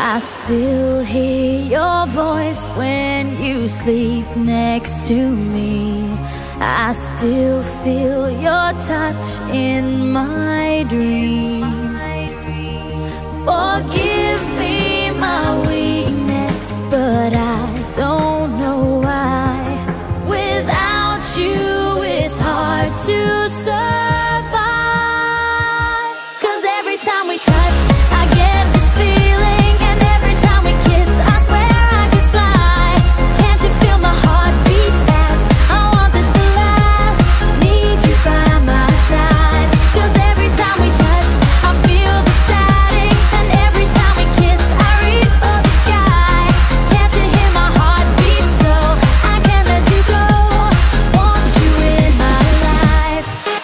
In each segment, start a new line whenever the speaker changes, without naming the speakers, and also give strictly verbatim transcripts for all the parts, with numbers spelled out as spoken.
I still hear your voice when you sleep next to me. I still feel your touch in my dream. Forgive me my weakness, but I don't know why. Without you, it's hard to survive. 'Cause every time we touch, I get this feeling, and every time we kiss, I swear I could fly. Can't you feel my heart beat fast? I want this to last. Need you by my side. 'Cause every time we touch, I feel the static, and every time we kiss, I reach for the sky. Can't you hear my heart beat? So I can't let you go. Want you in my life.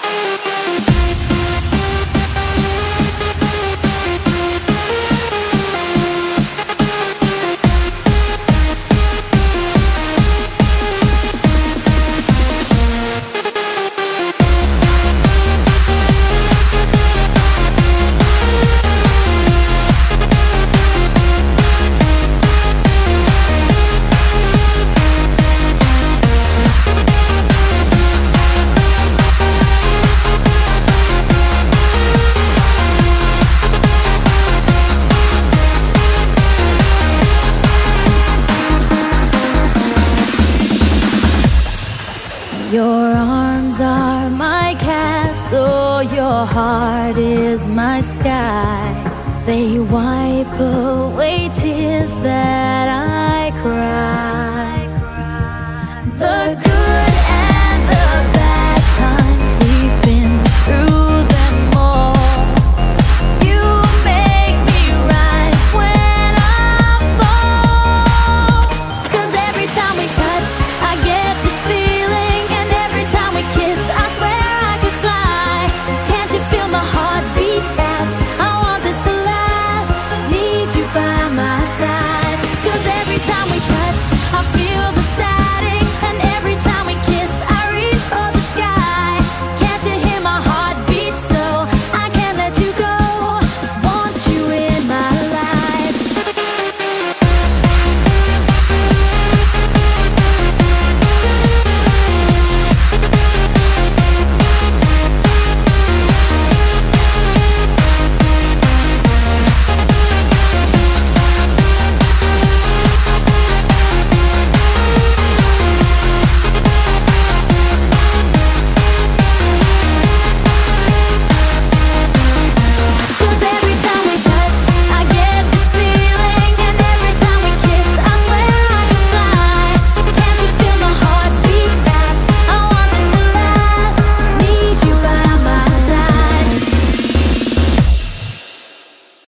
Your arms are my castle, your heart is my sky. They wipe away tears that I cry.